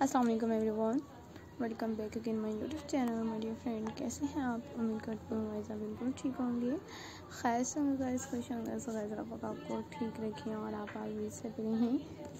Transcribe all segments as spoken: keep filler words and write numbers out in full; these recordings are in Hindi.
अस्सलाम वालेकुम everyone, welcome back again my YouTube channel. My dear friend, कैसे हैं आप? उम्मीद करती हूँ गाइस आप बिल्कुल ठीक होंगे, खैर से होंगे गाइस, खुश होंगे। सो गाइस रब आपको ठीक रखें और आप आगे से रहें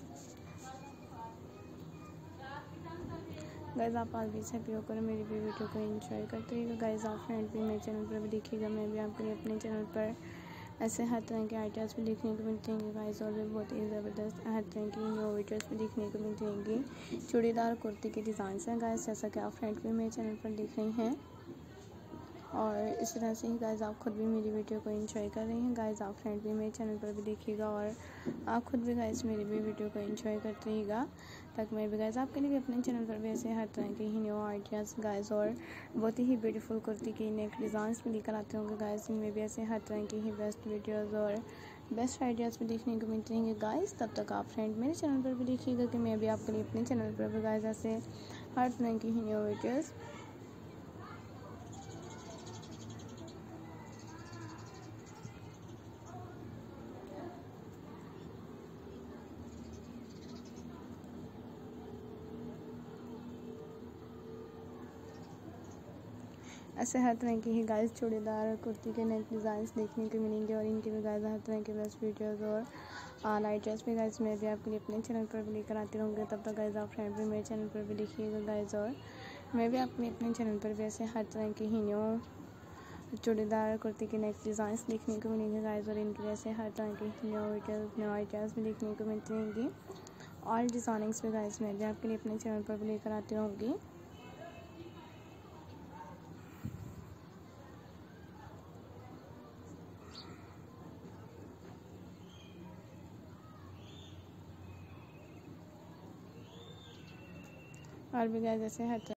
गाइस। आप आगे से हैप्पी होकर मेरी भी वीडियो को एंजॉय करते रहिएगा गाइस। आप फ्रेंड भी मेरे चैनल पर भी देखिएगा, मैं भी आपके लिए अपने चैनल पर ऐसे हर तरह के आइडियाज़ भी देखने को मिलते हैं गाइस, और भी बहुत ही ज़बरदस्त हर तरह की न्यू वीडियोज़ भी देखने को मिलते हैं। चूड़ीदार कुर्ती के डिज़ाइन हैं गाइस, जैसा कि आप फ्रेंड भी मेरे चैनल पर देख रही हैं, और इस तरह से ही गाइस आप खुद भी मेरी वीडियो को एंजॉय कर रही हैं गाइस। आप फ्रेंड भी मेरे चैनल पर भी देखिएगा और आप खुद भी गाइस मेरी भी वीडियो को एंजॉय करते रहिएगा, ताकि मैं भी गाइस आपके लिए अपने चैनल पर भी ऐसे हर तरह के ही न्यू आइडियाज़ गाइस और बहुत ही ब्यूटीफुल कुर्ती की नेक डिज़ाइंस भी लेकर आते होंगे गाइस। इनमें भी ऐसे हर तरह की ही बेस्ट वीडियोज़ और बेस्ट आइडियाज़ भी देखने को मिलते रहेंगे गाइस। तब तक आप फ्रेंड मेरे चैनल पर भी देखिएगा कि मैं भी आपके लिए अपने चैनल पर भी गाइस ऐसे हर तरह की ही न्यू वीडियोज़ ऐसे हर तरह की ही गाइस चूड़ीदार कुर्ती के नेक डिज़ाइंस देखने को मिलेंगे, और इनके भी गाइस हर तरह के बेस्ट वीडियोस और लाइट ड्रेस भी गाइस मैं भी आपके लिए अपने चैनल पर भी लेकर आती रहूँगी। तब तक गाइस आप फ्रेंड भी मेरे चैनल पर भी देखिएगा गाइस, और मैं भी अपने अपने चैनल पर भी ऐसे हर तरह की ही न्यू चूड़ीदार कुर्ती के नेक डिज़ाइंस देखने को मिलेंगे गाइस, और इनके वजह से हर तरह की न्यू वीडियोस न्यू आइडियाज़ भी देखने को मिलती रहेंगी। ऑल डिज़ाइनिंग्स भी गाइस मैं भी आपके लिए अपने चैनल पर भी लेकर आती रहूँगी। और भी गाइस ऐसे हर